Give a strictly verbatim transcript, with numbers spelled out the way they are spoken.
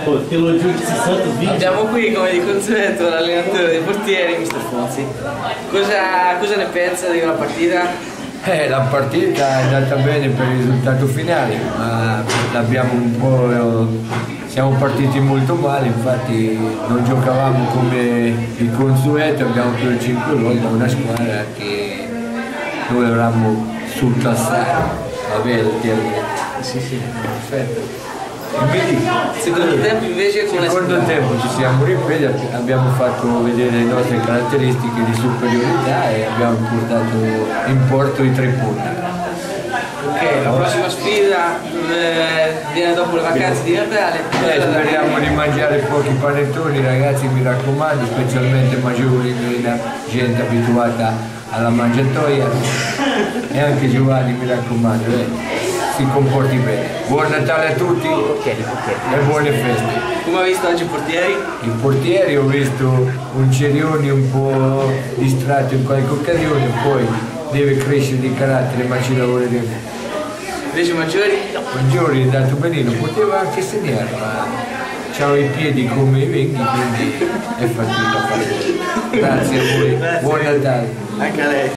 Che lo giù sessanta video. Abbiamo qui come di consueto l'allenatore dei portieri, mister Fonzi. Cosa, cosa ne pensa di una partita? Eh, la partita è andata bene per il risultato finale, ma l'abbiamo un po'. Siamo partiti molto male, infatti non giocavamo come di consueto, abbiamo preso cinque gol da una squadra che noi eravamo sul classare. Va bene il termine? Sì, sì, perfetto. Quindi, secondo tempo invece come secondo tempo ci siamo ripresi, abbiamo fatto vedere le nostre caratteristiche di superiorità e abbiamo portato in porto i tre punti. Ok, la prossima sfida eh, viene dopo le vacanze di Natale. Eh, speriamo di mangiare pochi panettoni, ragazzi, mi raccomando, specialmente maggiori, la gente abituata alla mangiatoia, e anche Giovanni, mi raccomando, eh, si comporti bene. Buon Natale a tutti e buone feste. Come hai visto oggi i portieri? I portieri ho visto un Cerioni un po' distratto in qualche occasione, poi deve crescere di carattere, ma ci lavoreremo. Invece Maggiori? Maggiori è andato benino, poteva anche segnare, ma c'ha i piedi come i vecchi, quindi è fatica a fare. Grazie a voi, buon Natale. Anche a lei.